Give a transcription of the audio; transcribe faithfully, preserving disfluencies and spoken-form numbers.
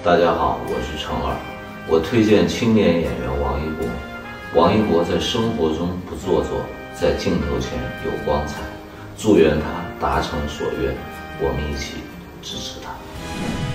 大家好，我是程耳，我推荐青年演员王一博。王一博在生活中不做作，在镜头前有光彩。祝愿他达成所愿，我们一起支持他。